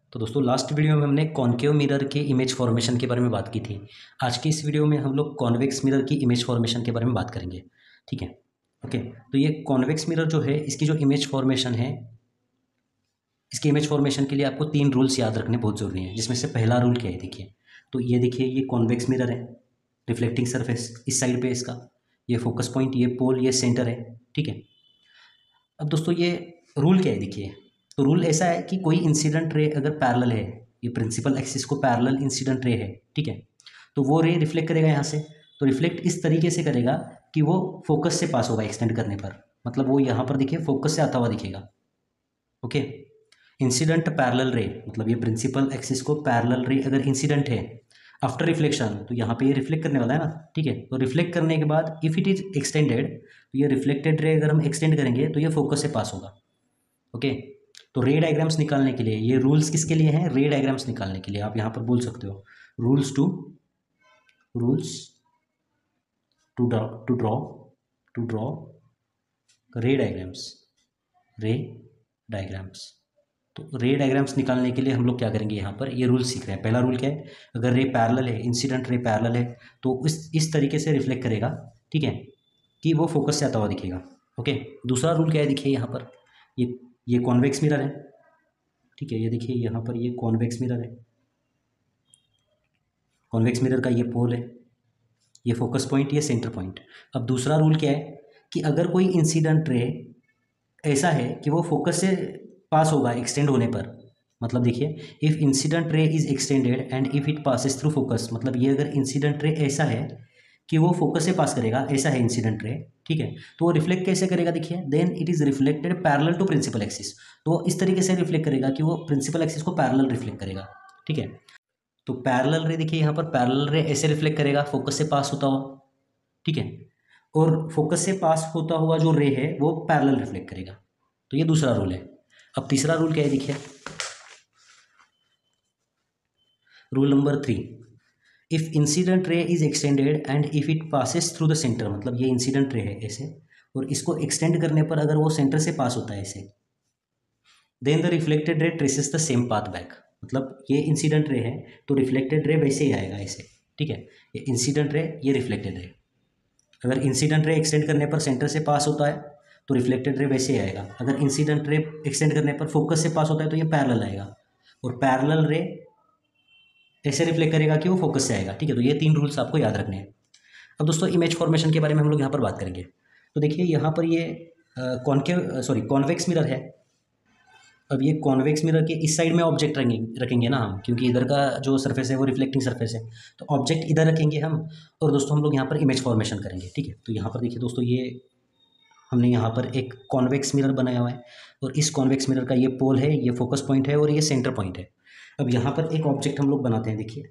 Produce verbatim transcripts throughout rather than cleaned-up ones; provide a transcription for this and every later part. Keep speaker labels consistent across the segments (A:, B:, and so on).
A: तो दोस्तों last video में हमने कॉनकेव मिरर के इमेज फॉर्मेशन के बारे में बात की थी। आज की इस वीडियो में हम लोग कॉन्वेक्स मिरर की इमेज फॉर्मेशन के बारे में बात करेंगे। ठीक है, ओके। तो ये कॉन्वेक्स मिरर जो है, इसकी जो इमेज फॉर्मेशन है, इसकी इमेज फॉर्मेशन के लिए आपको तीन रूल्स याद रखने बहुत ज़रूरी हैं, जिसमें से पहला रूल क्या है देखिए। तो ये देखिए, ये कॉन्वेक्स मिरर है, रिफ्लेक्टिंग सरफेस इस साइड पे इसका, ये फोकस पॉइंट, ये पोल, ये सेंटर है। ठीक है, अब दोस्तों ये रूल क्या है देखिए। तो रूल ऐसा है कि कोई इंसिडेंट रे अगर पैरेलल है, ये प्रिंसिपल एक्सिस को पैरेलल इंसिडेंट रे है, ठीक है, तो वो रे रिफ्लेक्ट करेगा यहाँ से। तो रिफ्लेक्ट इस तरीके से करेगा कि वो फोकस से पास होगा एक्सटेंड करने पर, मतलब वो यहाँ पर देखिए फोकस से आता हुआ दिखेगा। ओके, इंसिडेंट पैरेलल रे, मतलब ये प्रिंसिपल एक्सिस को पैरेलल रे अगर इंसिडेंट है आफ्टर रिफ्लेक्शन, तो यहाँ पे ये रिफ्लेक्ट करने वाला है ना। ठीक है, तो रिफ्लेक्ट करने के बाद इफ़ इट इज एक्सटेंडेड, तो ये रिफ्लेक्टेड रे अगर हम एक्सटेंड करेंगे तो ये फोकस से पास होगा। ओके, तो रे डायग्राम्स निकालने के लिए ये रूल्स किसके लिए हैं? रे डायग्राम्स निकालने के लिए आप यहाँ पर बोल सकते हो rules to rules to draw to draw to draw ray diagrams ray diagrams तो रे डायग्राम्स निकालने के लिए हम लोग क्या करेंगे, यहाँ पर ये रूल सीख रहे हैं। पहला रूल क्या है, अगर रे पैरेलल है, इंसिडेंट रे पैरेलल है, तो इस इस तरीके से रिफ्लेक्ट करेगा, ठीक है, कि वो फोकस से आता हुआ दिखेगा। ओके, दूसरा रूल क्या है देखिए, यहाँ पर ये ये कॉन्वेक्स मिरर है। ठीक है, ये देखिए यहाँ पर ये कॉन्वेक्स मिरर है, कॉन्वेक्स मिरर का ये पोल है, ये फोकस पॉइंट, ये सेंटर पॉइंट। अब दूसरा रूल क्या है कि अगर कोई इंसिडेंट रे ऐसा है कि वो फोकस से पास होगा एक्सटेंड होने पर, मतलब देखिए, if incident ray is extended and if it passes through focus, मतलब ये अगर इंसिडेंट रे ऐसा है कि वो फोकस से पास करेगा, ऐसा है इंसिडेंट रे, ठीक है, तो वो रिफ्लेक्ट कैसे करेगा देखिए, then it is reflected parallel to principal axis. तो इस तरीके से रिफ्लेक्ट करेगा कि वो प्रिंसिपल एक्सिस को पैरेलल रिफ्लेक्ट करेगा। ठीक है, तो पैरेलल रे देखिए, यहाँ पर पैरेलल रे ऐसे रिफ्लेक्ट करेगा फोकस से पास होता हुआ, ठीक है, और फोकस से पास होता हुआ जो रे है वो पैरेलल रिफ्लेक्ट करेगा। तो ये दूसरा रूल है। अब तीसरा रूल क्या है देखिए, rule number three, if incident ray is extended and if it passes through the centre, मतलब ये इंसिडेंट रे है ऐसे, और इसको एक्सटेंड करने पर अगर वो सेंटर से पास होता है ऐसे, then the reflected ray traces the same path back, मतलब ये इंसिडेंट रे है तो रिफ्लेक्टेड रे वैसे ही आएगा ऐसे। ठीक है, ये इंसिडेंट रे, ये रिफ्लेक्टेड रे। अगर इंसिडेंट रे एक्सटेंड करने पर सेंटर से पास होता है तो रिफ्लेक्टेड रे वैसे ही आएगा। अगर इंसिडेंट रे एक्सटेंड करने पर फोकस से पास होता है तो ये पैरेलल आएगा, और पैरेलल रे ऐसे रिफ्लेक्ट करेगा कि वो फोकस से आएगा। ठीक है, तो ये तीन रूल्स आपको याद रखने हैं। अब दोस्तों इमेज फॉर्मेशन के बारे में हम लोग यहाँ पर बात करेंगे। तो देखिए यहाँ पर ये कॉन्केव सॉरी कॉन्वेक्स मिरर है। अब ये कॉन्वेक्स मिरर के इस साइड में ऑब्जेक्ट रखेंगे रखेंगे ना हम, क्योंकि इधर का जो सरफेस है वो रिफ्लेक्टिंग सरफेस है, तो ऑब्जेक्ट इधर रखेंगे हम, और दोस्तों हम लोग यहाँ पर इमेज फॉर्मेशन करेंगे। ठीक है, तो यहाँ पर देखिए दोस्तों, ये हमने यहाँ पर एक कॉन्वेक्स मिरर बनाया हुआ है, और इस कॉन्वेक्स मिरर का ये पोल है, ये फोकस पॉइंट है, और ये सेंटर पॉइंट है। अब यहाँ पर एक ऑब्जेक्ट हम लोग बनाते हैं देखिए।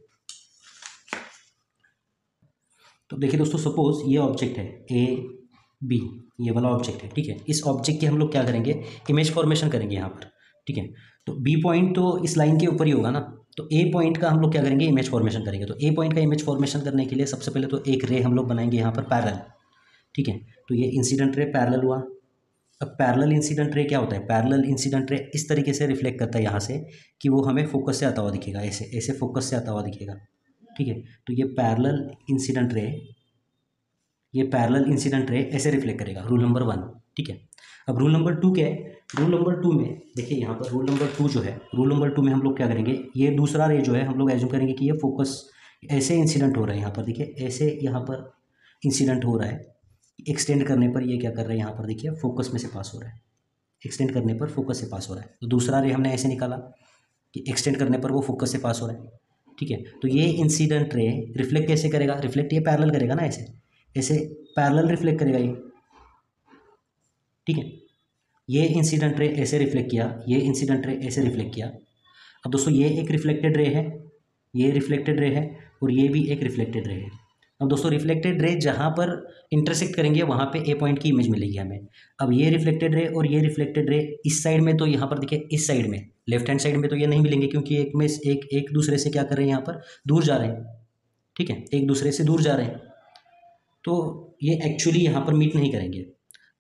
A: तो देखिए दोस्तों, सपोज ये ऑब्जेक्ट है ए बी, ये वाला ऑब्जेक्ट है। ठीक है, इस ऑब्जेक्ट की हम लोग क्या करेंगे, इमेज फॉर्मेशन करेंगे यहाँ पर। ठीक है, तो बी पॉइंट तो इस लाइन के ऊपर ही होगा ना, तो ए पॉइंट का हम लोग क्या करेंगे, इमेज फॉर्मेशन करेंगे। तो ए पॉइंट का इमेज फॉर्मेशन करने के लिए सबसे पहले तो एक रे हम लोग बनाएंगे यहाँ पर पैरेलल। ठीक है, तो ये इंसिडेंट रे पैरेलल हुआ। अब पैरेलल इंसिडेंट रे क्या होता है, पैरेलल इंसिडेंट रे इस तरीके से रिफ्लेक्ट करता है यहाँ से कि वो हमें फोकस से आता हुआ दिखेगा, ऐसे ऐसे फोकस से आता हुआ दिखेगा। ठीक है, तो ये पैरेलल इंसिडेंट रे ये पैरेलल इंसिडेंट रे ऐसे रिफ्लेक्ट करेगा, रूल नंबर वन। ठीक है, अब रूल नंबर टू क्या है, रूल नंबर टू में देखिए यहाँ पर रूल नंबर टू जो है, रूल नंबर टू में हम लोग क्या करेंगे, ये दूसरा रे जो है हम लोग एज्यूम करेंगे कि ये फोकस ऐसे इंसिडेंट हो रहा है, यहाँ पर देखिए ऐसे यहाँ पर इंसिडेंट हो रहा है, एक्सटेंड करने पर ये क्या कर रहा है, यहाँ पर देखिए फोकस में से पास हो रहा है, एक्सटेंड करने पर फोकस से पास हो रहा है। तो दूसरा रे हमने ऐसे निकाला कि एक्सटेंड करने पर वो फोकस से पास हो रहा है। ठीक है, तो ये इंसिडेंट रे रिफ्लेक्ट कैसे करेगा, रिफ्लेक्ट ये पैरेलल करेगा ना, ऐसे ऐसे पैरेलल रिफ्लेक्ट करेगा ये। ठीक है, ये इंसिडेंट रे ऐसे रिफ्लेक्ट किया, ये इंसिडेंट रे ऐसे रिफ्लेक्ट किया। अब दोस्तों ये एक रिफ्लेक्टेड रे है, ये रिफ्लेक्टेड रे है, और ये भी एक रिफ्लेक्टेड रे है। अब दोस्तों रिफ्लेक्टेड रे जहाँ पर इंटरसेक्ट करेंगे वहाँ पे ए पॉइंट की इमेज मिलेगी हमें। अब ये रिफ्लेक्टेड रे और ये रिफ्लेक्टेड रे इस साइड में, तो यहाँ पर देखिए इस साइड में लेफ्ट हैंड साइड में तो ये नहीं मिलेंगे, क्योंकि एक में एक एक दूसरे से क्या कर रहे हैं, यहाँ पर दूर जा रहे हैं। ठीक है, एक दूसरे से दूर जा रहे हैं, तो ये एक्चुअली यहाँ पर मीट नहीं करेंगे।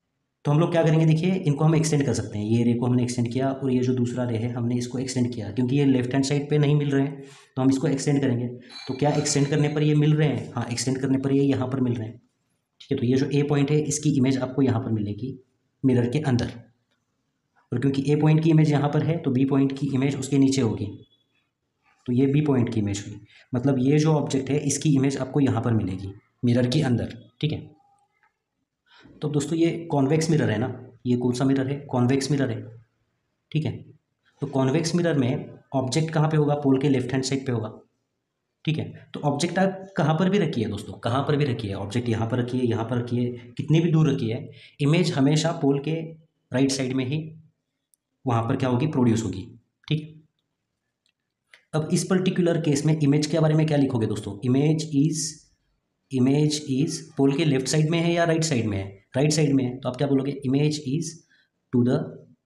A: तो हम लोग क्या करेंगे, देखिए इनको हम एक्सटेंड कर सकते हैं, ये रे को हमने एक्सटेंड किया और ये जो दूसरा रे है हमने इसको एक्सटेंड किया, क्योंकि ये लेफ्ट हैंड साइड पे नहीं मिल रहे हैं तो हम इसको एक्सटेंड करेंगे। तो क्या एक्सटेंड करने पर ये मिल रहे हैं? हाँ, एक्सटेंड करने पर ये यहाँ पर मिल रहे हैं, ठीक है। तो ये जो ए पॉइंट है इसकी इमेज आपको यहाँ पर मिलेगी मिरर के अंदर, और क्योंकि ए पॉइंट की इमेज यहाँ पर है तो बी पॉइंट की इमेज उसके नीचे होगी, तो ये बी पॉइंट की इमेज हुई। मतलब ये जो ऑब्जेक्ट है इसकी इमेज आपको यहाँ पर मिलेगी मिरर के अंदर, ठीक है। तो दोस्तों ये कॉन्वेक्स मिरर है ना, ये कौन सा मिरर है? कॉन्वेक्स मिरर है, ठीक है। तो कॉन्वेक्स मिरर में ऑब्जेक्ट कहाँ पे होगा? पोल के लेफ्ट हैंड साइड पे होगा, ठीक है। तो ऑब्जेक्ट आप कहाँ पर भी रखिए दोस्तों, कहाँ पर भी रखिए, ऑब्जेक्ट यहाँ पर रखिए, यहाँ पर रखिए, कितनी भी दूर रखिए, इमेज हमेशा पोल के राइट साइड में ही वहाँ पर क्या होगी? प्रोड्यूस होगी, ठीक। अब इस पर्टिकुलर केस में इमेज के बारे में क्या लिखोगे दोस्तों? Image is image is pole के लेफ्ट साइड में है या राइट साइड में है? राइट साइड में है, तो आप क्या बोलोगे? Image is to the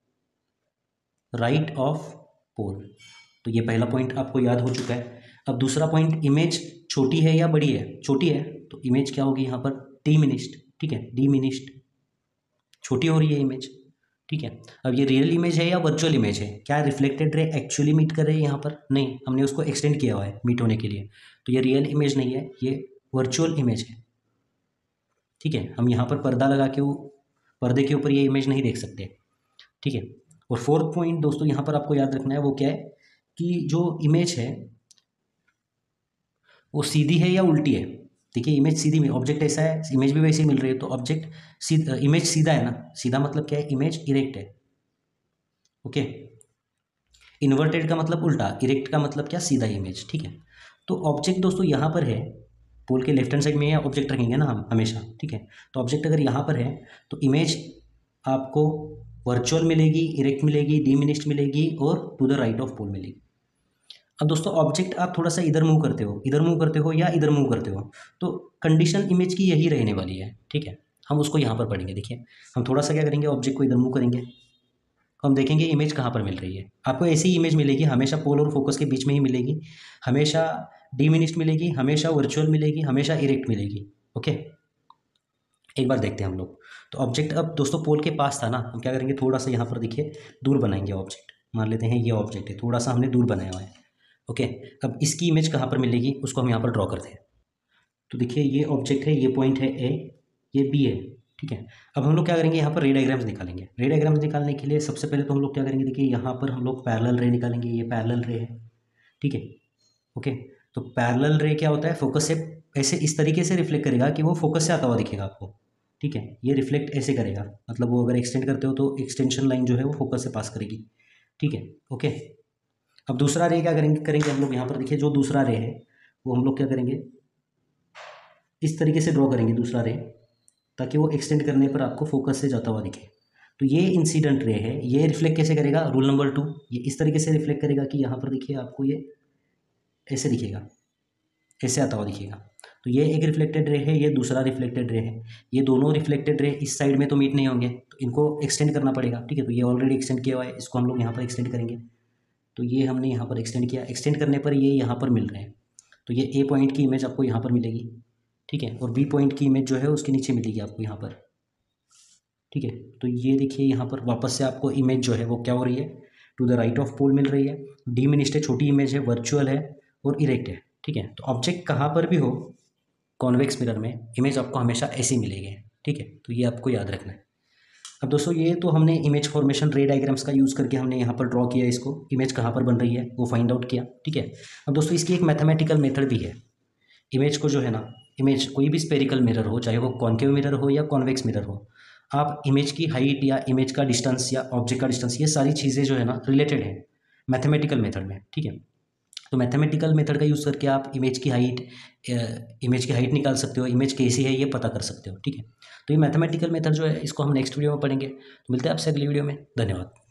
A: right of pole. तो ये पहला पॉइंट आपको याद हो चुका है। अब दूसरा पॉइंट, इमेज छोटी है या बड़ी है? छोटी है, तो इमेज क्या होगी यहाँ पर? डिमिनिश्ड, ठीक है, डिमिनिश्ड, छोटी हो रही है इमेज, ठीक है। अब ये रियल इमेज है या वर्चुअल इमेज है? क्या रिफ्लेक्टेड रे एक्चुअली मीट कर रहे हैं यहाँ पर? नहीं, हमने उसको एक्सटेंड किया हुआ है मीट होने के लिए, तो ये रियल इमेज नहीं है, ये वर्चुअल इमेज है, ठीक है। हम यहाँ पर पर्दा लगा के वो पर्दे के ऊपर ये इमेज नहीं देख सकते, ठीक है। और फोर्थ पॉइंट दोस्तों यहाँ पर आपको याद रखना है, वो क्या है कि जो इमेज है वो सीधी है या उल्टी है। देखिए इमेज सीधी में, ऑब्जेक्ट ऐसा है, इमेज भी वैसे ही मिल रही है, तो ऑब्जेक्ट सीधा, इमेज सीधा है ना, सीधा मतलब क्या है? इमेज इरेक्ट है, ओके। इन्वर्टेड का मतलब उल्टा, इरेक्ट का मतलब क्या? सीधा इमेज, ठीक है। तो ऑब्जेक्ट दोस्तों यहाँ पर है, पोल के लेफ्ट हैंड साइड में या ऑब्जेक्ट रखेंगे ना हम हमेशा, ठीक है। तो ऑब्जेक्ट अगर यहाँ पर है तो इमेज आपको वर्चुअल मिलेगी, इरेक्ट मिलेगी, डिमिनिश्ड मिलेगी और to the right of pole मिलेगी। अब दोस्तों ऑब्जेक्ट आप थोड़ा सा इधर मूव करते हो, इधर मूव करते हो या इधर मूव करते हो, तो कंडीशन इमेज की यही रहने वाली है, ठीक है। हम उसको यहाँ पर पढ़ेंगे। देखिए हम थोड़ा सा क्या करेंगे, ऑब्जेक्ट को इधर मूव करेंगे, हम देखेंगे इमेज कहाँ पर मिल रही है। आपको ऐसी ही इमेज मिलेगी, हमेशा पोल और फोकस के बीच में ही मिलेगी, हमेशा डिमिनिश्ड मिलेगी, हमेशा वर्चुअल मिलेगी, हमेशा इरेक्ट मिलेगी, ओके। एक बार देखते हैं हम लोग। तो ऑब्जेक्ट अब दोस्तों पोल के पास था ना, हम क्या करेंगे, थोड़ा सा यहाँ पर देखिए दूर बनाएंगे ऑब्जेक्ट। मान लेते हैं ये ऑब्जेक्ट है, थोड़ा सा हमने दूर बनाया हुआ है, ओके। अब इसकी इमेज कहाँ पर मिलेगी उसको हम यहाँ पर ड्रॉ करते हैं। तो देखिए ये ऑब्जेक्ट है, ये पॉइंट है ए, ये बी है, ठीक है। अब हम लोग क्या करेंगे, यहाँ पर रे डायग्राम्स निकालेंगे। रे डायग्राम्स निकालने के लिए सबसे पहले तो हम लोग क्या करेंगे, देखिए यहाँ पर हम लोग पैरेलल रे निकालेंगे, ये पैरेलल रे है, ठीक है, ओके। तो पैरेलल रे क्या होता है, फोकस से ऐसे इस तरीके से रिफ्लेक्ट करेगा कि वो फोकस से आता हुआ दिखेगा आपको, ठीक है। ये रिफ्लेक्ट ऐसे करेगा, मतलब वो अगर एक्सटेंड करते हो तो एक्सटेंशन लाइन जो है वो फोकस से पास करेगी, ठीक है, ओके। अब दूसरा रे क्या करेंगे करेंगे हम लोग यहाँ पर, देखिए जो दूसरा रे है वो हम लोग क्या करेंगे, इस तरीके से ड्रॉ करेंगे दूसरा रे, ताकि वो एक्सटेंड करने पर आपको फोकस से जाता हुआ दिखे। तो ये इंसिडेंट रे है, ये रिफ्लेक्ट कैसे करेगा, रूल नंबर टू, ये इस तरीके से रिफ्लेक्ट करेगा कि यहाँ पर देखिए आपको ये ऐसे दिखेगा, ऐसे आता हुआ दिखेगा। तो ये एक रिफ्लेक्टेड रे है, ये दूसरा रिफ्लेक्टेड रे है, ये दोनों रिफ्लेक्टेड रे इस साइड में तो मीट नहीं होंगे, तो इनको एक्सटेंड करना पड़ेगा, ठीक है। तो ये ऑलरेडी एक्सटेंड किया हुआ है, इसको हम लोग यहाँ पर एक्सटेंड करेंगे। तो ये हमने यहाँ पर एक्सटेंड किया, एक्सटेंड करने पर ये यहाँ पर मिल रहे हैं, तो ये ए पॉइंट की इमेज आपको यहाँ पर मिलेगी, ठीक है, और बी पॉइंट की इमेज जो है उसके नीचे मिलेगी आपको यहाँ पर, ठीक है। तो ये देखिए यहाँ पर वापस से आपको इमेज जो है वो क्या हो रही है, to the right of pole मिल रही है, डिमिनिश्ड है, छोटी इमेज है, वर्चुअल है और इरेक्ट है, ठीक है। तो ऑब्जेक्ट कहाँ पर भी हो कॉन्वेक्स मिरर में इमेज आपको हमेशा ऐसी मिलेगी, ठीक है। तो ये आपको याद रखना है। अब दोस्तों ये तो हमने इमेज फॉर्मेशन रे डायग्राम्स का यूज़ करके हमने यहाँ पर ड्रॉ किया, इसको इमेज कहाँ पर बन रही है वो फाइंड आउट किया, ठीक है। अब दोस्तों इसकी एक मैथमेटिकल मेथड भी है। इमेज को जो है ना, इमेज कोई भी स्पेरिकल मिरर हो, चाहे वो कॉन्केव मिरर हो या कॉन्वेक्स मिरर हो, आप इमेज की हाइट या इमेज का डिस्टेंस या ऑब्जेक्ट का डिस्टेंस, ये सारी चीज़ें जो है ना रिलेटेड है मैथमेटिकल मेथड में, ठीक है। तो मैथमेटिकल मेथड का यूज़ करके आप इमेज की हाइट इमेज की हाइट निकाल सकते हो, इमेज कैसी है ये पता कर सकते हो, ठीक है। तो ये मैथमेटिकल मेथड जो है इसको हम नेक्स्ट वीडियो में पढ़ेंगे। तो मिलते हैं आपसे अगली वीडियो में, धन्यवाद।